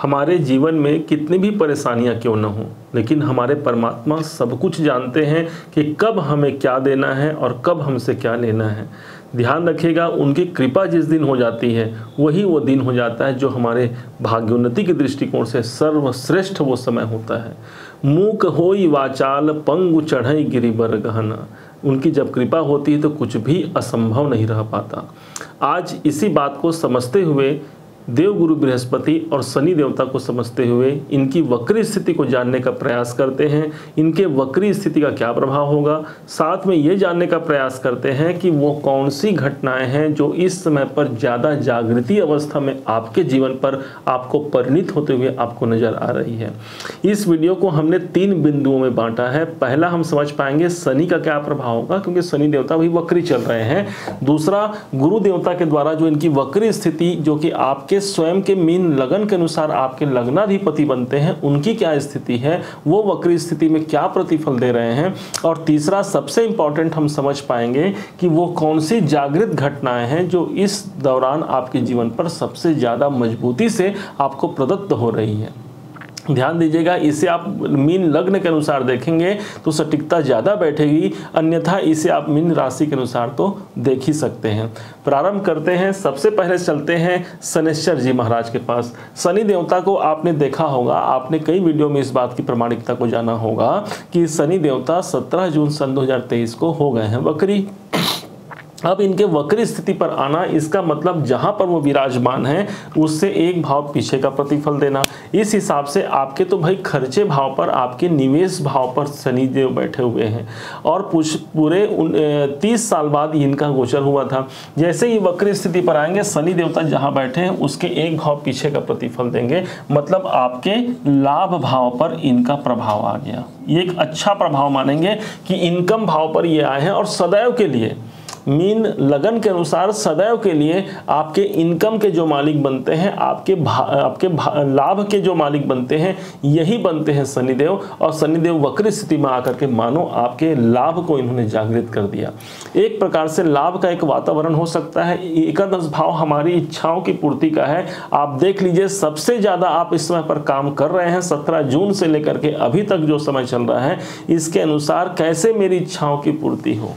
हमारे जीवन में कितनी भी परेशानियां क्यों न हो, लेकिन हमारे परमात्मा सब कुछ जानते हैं कि कब हमें क्या देना है और कब हमसे क्या लेना है। ध्यान रखिएगा, उनकी कृपा जिस दिन हो जाती है वही वो दिन हो जाता है जो हमारे भाग्योन्नति के दृष्टिकोण से सर्वश्रेष्ठ वो समय होता है। मूक होई वाचाल पंगु चढ़ई गिरिबर गहना। उनकी जब कृपा होती है तो कुछ भी असंभव नहीं रह पाता। आज इसी बात को समझते हुए, देवगुरु बृहस्पति और शनि देवता को समझते हुए इनकी वक्री स्थिति को जानने का प्रयास करते हैं। इनके वक्री स्थिति का क्या प्रभाव होगा, साथ में ये जानने का प्रयास करते हैं कि वो कौन सी घटनाएं हैं जो इस समय पर ज़्यादा जागृति अवस्था में आपके जीवन पर आपको परिणित होते हुए आपको नजर आ रही है। इस वीडियो को हमने 3 बिंदुओं में बांटा है। पहला हम समझ पाएंगे शनि का क्या प्रभाव होगा, क्योंकि शनि देवता भी वक्री चल रहे हैं। दूसरा, गुरु देवता के द्वारा जो इनकी वक्री स्थिति, जो कि आपके स्वयं के मीन लगन के अनुसार आपके लग्नाधिपति बनते हैं, उनकी क्या स्थिति है, वो वक्री स्थिति में क्या प्रतिफल दे रहे हैं। और तीसरा, सबसे इंपॉर्टेंट, हम समझ पाएंगे कि वो कौन सी जागृत घटनाएं हैं जो इस दौरान आपके जीवन पर सबसे ज्यादा मजबूती से आपको प्रदत्त हो रही है। ध्यान दीजिएगा, इसे आप मीन लग्न के अनुसार देखेंगे तो सटीकता ज़्यादा बैठेगी, अन्यथा इसे आप मीन राशि के अनुसार तो देख ही सकते हैं। प्रारंभ करते हैं। सबसे पहले चलते हैं शनैश्चर जी महाराज के पास। शनि देवता को आपने देखा होगा, आपने कई वीडियो में इस बात की प्रामाणिकता को जाना होगा कि शनि देवता 17 जून सन 2023 को हो गए हैं वक्री। अब इनके वक्री स्थिति पर आना, इसका मतलब जहां पर वो विराजमान है उससे एक भाव पीछे का प्रतिफल देना। इस हिसाब से आपके तो भाई खर्चे भाव पर, आपके निवेश भाव पर शनि देव बैठे हुए हैं और पूरे 30 साल बाद इनका गोचर हुआ था। जैसे ही वक्री स्थिति पर आएंगे, शनि देवता जहां बैठे हैं उसके एक भाव पीछे का प्रतिफल देंगे, मतलब आपके लाभ भाव पर इनका प्रभाव आ गया। ये एक अच्छा प्रभाव मानेंगे कि इनकम भाव पर ये आए हैं और सदैव के लिए मीन लगन के अनुसार सदैव के लिए आपके इनकम के जो मालिक बनते हैं, आपके लाभ के जो मालिक बनते हैं, यही बनते हैं शनिदेव। और शनिदेव वक्री स्थिति में आकर के मानो आपके लाभ को इन्होंने जागृत कर दिया। एक प्रकार से लाभ का एक वातावरण हो सकता है। एकादश भाव हमारी इच्छाओं की पूर्ति का है। आप देख लीजिए, सबसे ज्यादा आप इस समय पर काम कर रहे हैं 17 जून से लेकर के अभी तक जो समय चल रहा है, इसके अनुसार कैसे मेरी इच्छाओं की पूर्ति हो,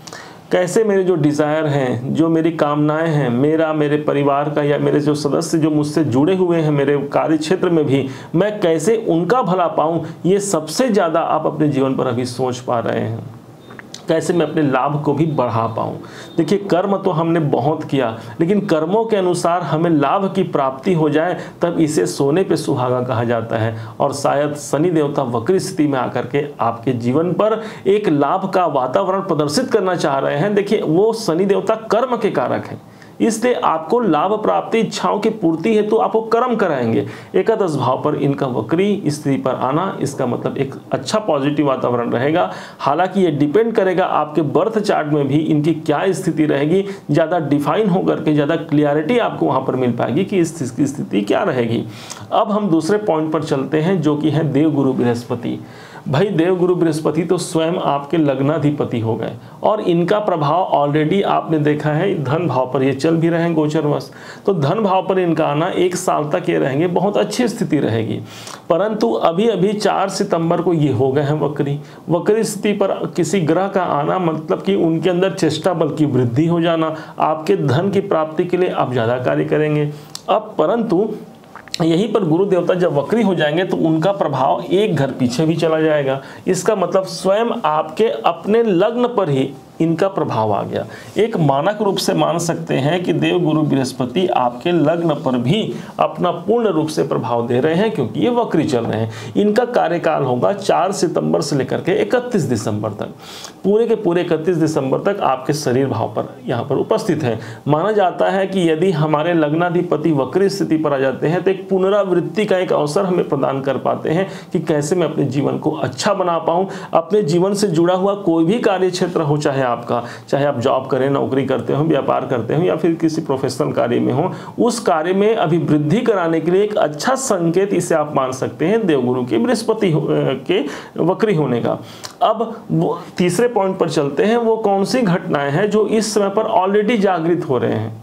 कैसे मेरे जो डिज़ायर हैं, जो मेरी कामनाएं हैं, मेरे परिवार का या मेरे जो सदस्य जो मुझसे जुड़े हुए हैं मेरे कार्य क्षेत्र में भी, मैं कैसे उनका भला पाऊं, ये सबसे ज़्यादा आप अपने जीवन पर अभी सोच पा रहे हैं। कैसे मैं अपने लाभ को भी बढ़ा पाऊं। देखिए, कर्म तो हमने बहुत किया, लेकिन कर्मों के अनुसार हमें लाभ की प्राप्ति हो जाए, तब इसे सोने पे सुहागा कहा जाता है। और शायद शनि देवता वक्री स्थिति में आकर के आपके जीवन पर एक लाभ का वातावरण प्रदर्शित करना चाह रहे हैं। देखिए, वो शनि देवता कर्म के कारक हैं, इसलिए आपको लाभ प्राप्ति इच्छाओं की पूर्ति हेतु तो आपको कर्म कराएंगे। एकादश भाव पर इनका वक्री स्थिति पर आना, इसका मतलब एक अच्छा पॉजिटिव वातावरण रहेगा। हालांकि ये डिपेंड करेगा आपके बर्थ चार्ट में भी इनकी क्या स्थिति रहेगी, ज़्यादा डिफाइन होकर के ज़्यादा क्लियरिटी आपको वहाँ पर मिल पाएगी कि इस स्थिति क्या रहेगी। अब हम दूसरे पॉइंट पर चलते हैं, जो कि है देवगुरु बृहस्पति। भाई, देवगुरु बृहस्पति तो स्वयं आपके लग्नाधिपति हो गए और इनका प्रभाव ऑलरेडी आपने देखा है धन भाव पर, ये चल भी रहे हैं गोचरवश। तो धन भाव पर इनका आना 1 साल तक ये रहेंगे, बहुत अच्छी स्थिति रहेगी। परंतु अभी अभी 4 सितंबर को ये हो गए हैं वक्री स्थिति पर किसी ग्रह का आना, मतलब कि उनके अंदर चेष्टा बल की वृद्धि हो जाना, आपके धन की प्राप्ति के लिए आप ज़्यादा कार्य करेंगे। अब परंतु यहीं पर गुरु देवता जब वक्री हो जाएंगे तो उनका प्रभाव एक घर पीछे भी चला जाएगा। इसका मतलब स्वयं आपके अपने लग्न पर ही इनका प्रभाव आ गया। एक मानक रूप से मान सकते हैं कि देवगुरु बृहस्पति आपके लग्न पर भी अपना पूर्ण रूप से प्रभाव दे रहे हैं, क्योंकि ये वक्री चल रहे हैं। इनका कार्यकाल होगा 4 सितंबर से लेकर के 31 दिसंबर तक। पूरे के पूरे 31 दिसंबर तक आपके शरीर भाव पर यहाँ पर उपस्थित है। माना जाता है कि यदि हमारे लग्नाधिपति वक्री स्थिति पर आ जाते हैं तो एक पुनरावृत्ति का एक अवसर हमें प्रदान कर पाते हैं कि कैसे मैं अपने जीवन को अच्छा बना पाऊँ। अपने जीवन से जुड़ा हुआ कोई भी कार्य क्षेत्र हो, चाहे आप जॉब करें, नौकरी करते हो, व्यापार करते हो या फिर किसी प्रोफेशनल कार्य में हो, उस कार्य में अभिवृद्धि कराने के लिए एक अच्छा संकेत इसे आप मान सकते हैं देवगुरु के बृहस्पति के वक्री होने का। अब वो तीसरे पॉइंट पर चलते हैं, वो कौन सी घटनाएं हैं जो इस समय पर ऑलरेडी जागृत हो रहे हैं।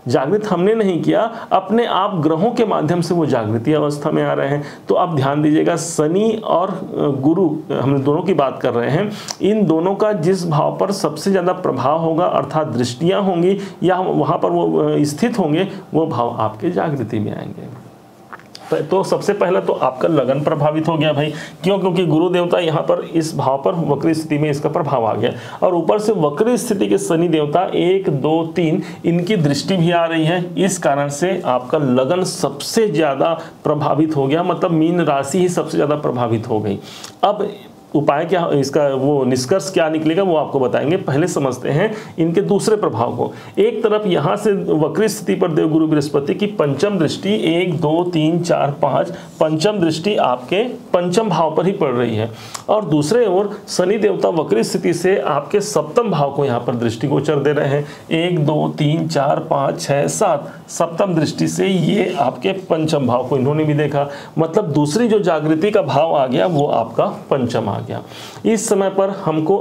जागृत हमने नहीं किया, अपने आप ग्रहों के माध्यम से वो जागृति अवस्था में आ रहे हैं। तो अब ध्यान दीजिएगा, शनि और गुरु हम दोनों की बात कर रहे हैं, इन दोनों का जिस भाव पर सबसे ज़्यादा प्रभाव होगा अर्थात दृष्टियाँ होंगी या वहाँ पर वो स्थित होंगे, वो भाव आपके जागृति में आएंगे। तो सबसे पहला तो आपका लगन प्रभावित हो गया भाई, क्यों? क्योंकि गुरु देवता यहाँ पर इस भाव पर वक्र स्थिति में इसका प्रभाव आ गया, और ऊपर से वक्र स्थिति के शनि देवता 1, 2, 3 इनकी दृष्टि भी आ रही है। इस कारण से आपका लगन सबसे ज़्यादा प्रभावित हो गया, मतलब मीन राशि ही सबसे ज़्यादा प्रभावित हो गई। अब उपाय क्या, इसका वो निष्कर्ष क्या निकलेगा वो आपको बताएंगे। पहले समझते हैं इनके दूसरे प्रभाव को। एक तरफ यहाँ से वक्री स्थिति पर देवगुरु बृहस्पति की पंचम दृष्टि 1, 2, 3, 4, 5 पंचम दृष्टि आपके पंचम भाव पर ही पड़ रही है, और दूसरे ओर शनि देवता वक्री स्थिति से आपके सप्तम भाव को यहाँ पर दृष्टिगोचर दे रहे हैं। 1, 2, 3, 4, 5, 6, 7 सप्तम दृष्टि से ये आपके पंचम भाव को इन्होंने भी देखा, मतलब दूसरी जो जागृति का भाव आ गया वो आपका पंचम आ गया। इस समय पर हमको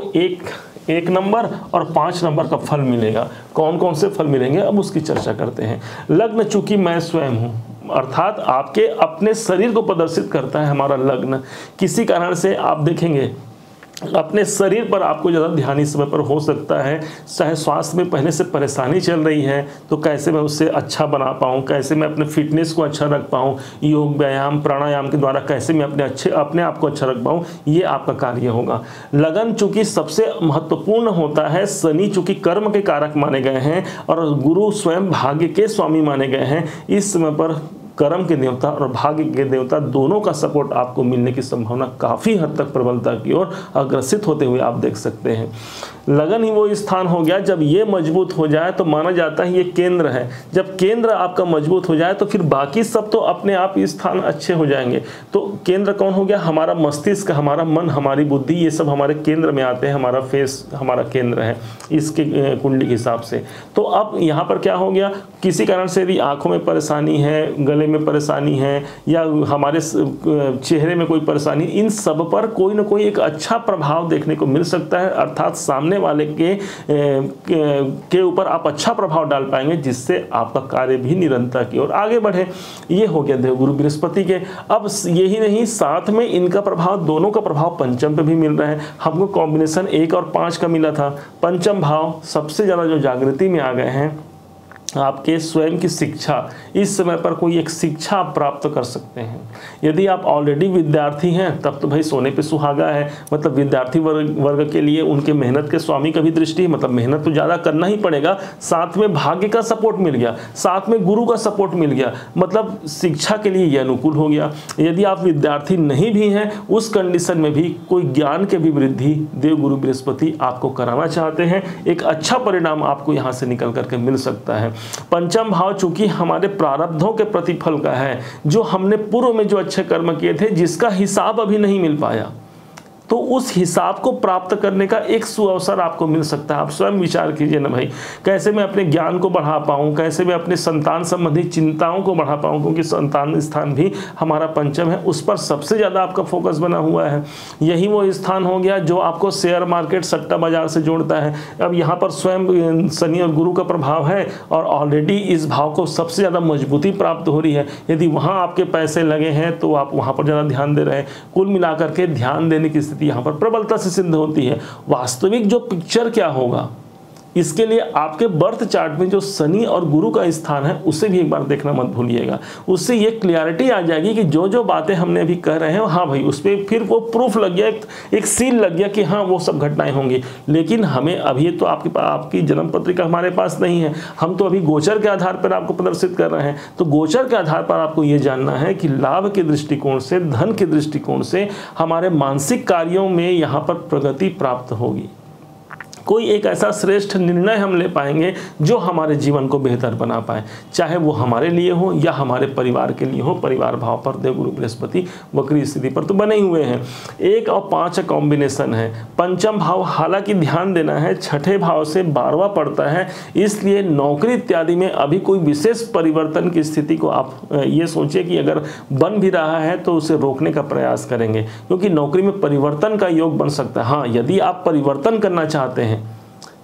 एक नंबर और 5 नंबर का फल मिलेगा। कौन कौन से फल मिलेंगे अब उसकी चर्चा करते हैं। लग्न चूंकि मैं स्वयं हूँ, अर्थात आपके अपने शरीर को प्रदर्शित करता है हमारा लग्न। किसी कारण से आप देखेंगे अपने शरीर पर आपको ज़्यादा ध्यान इस समय पर हो सकता है, चाहे स्वास्थ्य में पहले से परेशानी चल रही है तो कैसे मैं उससे अच्छा बना पाऊँ, कैसे मैं अपने फिटनेस को अच्छा रख पाऊँ, योग व्यायाम प्राणायाम के द्वारा कैसे मैं अपने आप को अच्छा रख पाऊँ, ये आपका कार्य होगा। लगन चूंकि सबसे महत्वपूर्ण होता है, शनि चूंकि कर्म के कारक माने गए हैं और गुरु स्वयं भाग्य के स्वामी माने गए हैं, इस समय पर कर्म के देवता और भाग्य के देवता दोनों का सपोर्ट आपको मिलने की संभावना काफ़ी हद तक प्रबलता की ओर अग्रसित होते हुए आप देख सकते हैं। लगन ही वो स्थान हो गया, जब ये मजबूत हो जाए तो माना जाता है ये केंद्र है। जब केंद्र आपका मजबूत हो जाए तो फिर बाकी सब तो अपने आप स्थान अच्छे हो जाएंगे। तो केंद्र कौन हो गया? हमारा मस्तिष्क, हमारा मन, हमारी बुद्धि, ये सब हमारे केंद्र में आते हैं। हमारा फेस हमारा केंद्र है इसके कुंडली के हिसाब से। तो अब यहाँ पर क्या हो गया, किसी कारण से यदि आंखों में परेशानी है, गले में परेशानी है या हमारे चेहरे में कोई परेशानी, इन सब पर कोई ना कोई एक अच्छा प्रभाव देखने को मिल सकता है, अर्थात सामने वाले के ऊपर आप अच्छा प्रभाव डाल पाएंगे, जिससे आपका कार्य भी निरंतर की ओर आगे बढ़े। ये हो गया देवगुरु बृहस्पति के। अब यही नहीं, साथ में इनका प्रभाव, दोनों का प्रभाव पंचम पे भी मिल रहा है। हमको कॉम्बिनेशन 1 और 5 का मिला था। पंचम भाव सबसे ज़्यादा जो जागृति में आ गए हैं, आपके स्वयं की शिक्षा, इस समय पर कोई एक शिक्षा आप प्राप्त कर सकते हैं। यदि आप ऑलरेडी विद्यार्थी हैं तब तो भाई सोने पे सुहागा है, मतलब विद्यार्थी वर्ग के लिए उनके मेहनत के स्वामी का भी दृष्टि, मतलब मेहनत तो ज़्यादा करना ही पड़ेगा, साथ में भाग्य का सपोर्ट मिल गया, साथ में गुरु का सपोर्ट मिल गया, मतलब शिक्षा के लिए यह अनुकूल हो गया। यदि आप विद्यार्थी नहीं भी हैं, उस कंडीशन में भी कोई ज्ञान के भी वृद्धि देवगुरु बृहस्पति आपको कराना चाहते हैं। एक अच्छा परिणाम आपको यहाँ से निकल करके मिल सकता है। पंचम भाव चूंकि हमारे प्रारब्धों के प्रतिफल का है, जो हमने पूर्व में जो अच्छे कर्म किए थे, जिसका हिसाब अभी नहीं मिल पाया, तो उस हिसाब को प्राप्त करने का एक सुअवसर आपको मिल सकता है। आप स्वयं विचार कीजिए ना भाई, कैसे मैं अपने ज्ञान को बढ़ा पाऊँ, कैसे मैं अपने संतान संबंधी चिंताओं को बढ़ा पाऊँ, क्योंकि संतान स्थान भी हमारा पंचम है, उस पर सबसे ज़्यादा आपका फोकस बना हुआ है। यही वो स्थान हो गया जो आपको शेयर मार्केट सट्टा बाजार से जोड़ता है। अब यहाँ पर स्वयं शनि और गुरु का प्रभाव है और ऑलरेडी इस भाव को सबसे ज़्यादा मजबूती प्राप्त हो रही है। यदि वहाँ आपके पैसे लगे हैं तो आप वहाँ पर ज़्यादा ध्यान दे रहे हैं। कुल मिलाकर के ध्यान देने की यहाँ पर प्रबलता से सिद्ध होती है। वास्तविक जो पिक्चर क्या होगा, इसके लिए आपके बर्थ चार्ट में जो शनि और गुरु का स्थान है उसे भी एक बार देखना मत भूलिएगा। उससे ये क्लियरिटी आ जाएगी कि जो जो बातें हमने अभी कह रहे हैं, हाँ भाई, उस पर फिर वो प्रूफ लग गया, एक सील लग गया कि हाँ वो सब घटनाएं होंगी। लेकिन हमें अभी तो आपकी जन्म पत्रिका हमारे पास नहीं है, हम तो अभी गोचर के आधार पर आपको प्रदर्शित कर रहे हैं। तो गोचर के आधार पर आपको ये जानना है कि लाभ के दृष्टिकोण से, धन के दृष्टिकोण से हमारे मानसिक कार्यों में यहाँ पर प्रगति प्राप्त होगी। कोई एक ऐसा श्रेष्ठ निर्णय हम ले पाएंगे जो हमारे जीवन को बेहतर बना पाए, चाहे वो हमारे लिए हो या हमारे परिवार के लिए हो। परिवार भाव पर देवगुरु बृहस्पति वक्री स्थिति पर तो बने हुए हैं। 1 और 5 कॉम्बिनेशन है। पंचम भाव हालांकि ध्यान देना है, छठे भाव से 12वां पड़ता है, इसलिए नौकरी इत्यादि में अभी कोई विशेष परिवर्तन की स्थिति को आप ये सोचिए कि अगर बन भी रहा है तो उसे रोकने का प्रयास करेंगे, क्योंकि नौकरी में परिवर्तन का योग बन सकता है। हाँ, यदि आप परिवर्तन करना चाहते हैं,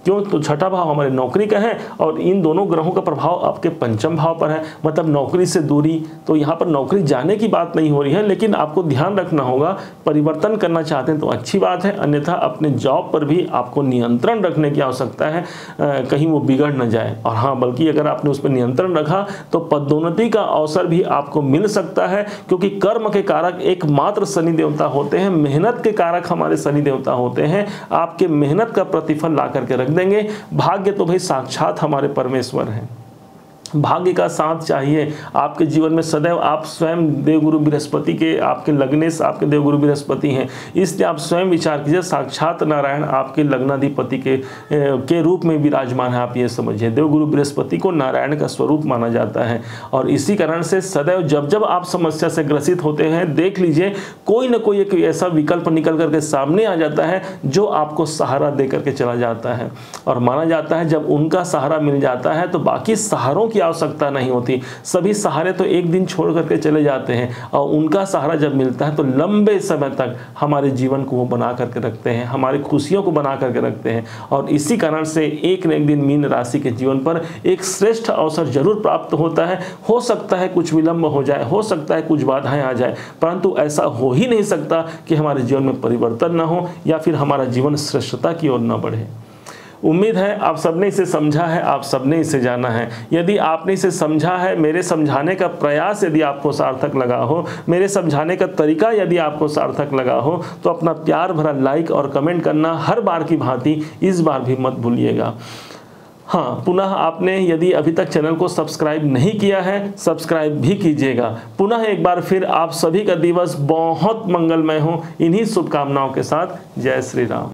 क्यों? तो छठा भाव हमारे नौकरी का है और इन दोनों ग्रहों का प्रभाव आपके पंचम भाव पर है, मतलब नौकरी से दूरी। तो यहाँ पर नौकरी जाने की बात नहीं हो रही है, लेकिन आपको ध्यान रखना होगा, परिवर्तन करना चाहते हैं तो अच्छी बात है, अन्यथा अपने जॉब पर भी आपको नियंत्रण रखने की आवश्यकता है, कहीं वो बिगड़ न जाए। और हाँ, बल्कि अगर आपने उस पर नियंत्रण रखा तो पदोन्नति का अवसर भी आपको मिल सकता है, क्योंकि कर्म के कारक एकमात्र शनि देवता होते हैं, मेहनत के कारक हमारे शनि देवता होते हैं। आपके मेहनत का प्रतिफल ला करके रख देंगे। भाग्य तो भाई साक्षात हमारे परमेश्वर हैं, भाग्य का साथ चाहिए आपके जीवन में सदैव। आप स्वयं देवगुरु बृहस्पति के, आपके लग्नेश आपके देवगुरु बृहस्पति हैं, इसलिए आप स्वयं विचार कीजिए, साक्षात नारायण आपके लग्नाधिपति के रूप में विराजमान है। आप ये समझिए, देवगुरु बृहस्पति को नारायण का स्वरूप माना जाता है। और इसी कारण से सदैव जब जब आप समस्या से ग्रसित होते हैं, देख लीजिए कोई ना कोई एक ऐसा विकल्प निकल करके सामने आ जाता है जो आपको सहारा दे करके चला जाता है। और माना जाता है जब उनका सहारा मिल जाता है तो बाकी सहारों की आवश्यकता नहीं होती। सभी सहारे तो एक दिन छोड़ करके चले जाते हैं, और उनका सहारा जब मिलता है तो लंबे समय तक हमारे जीवन को वो बना करके रखते हैं, हमारी खुशियों को बना करके रखते हैं। और इसी कारण से एक न एक दिन मीन राशि के जीवन पर एक श्रेष्ठ अवसर जरूर प्राप्त होता है। हो सकता है कुछ विलंब हो जाए, हो सकता है कुछ बाधाएं आ जाए, परंतु ऐसा हो ही नहीं सकता कि हमारे जीवन में परिवर्तन ना हो या फिर हमारा जीवन श्रेष्ठता की ओर न बढ़े। उम्मीद है आप सबने इसे समझा है, आप सबने इसे जाना है। यदि आपने इसे समझा है, मेरे समझाने का प्रयास यदि आपको सार्थक लगा हो, मेरे समझाने का तरीका यदि आपको सार्थक लगा हो, तो अपना प्यार भरा लाइक और कमेंट करना हर बार की भांति इस बार भी मत भूलिएगा। हाँ, पुनः आपने यदि अभी तक चैनल को सब्सक्राइब नहीं किया है, सब्सक्राइब भी कीजिएगा। पुनः एक बार फिर आप सभी का दिवस बहुत मंगलमय हो, इन्हीं शुभकामनाओं के साथ। जय श्री राम।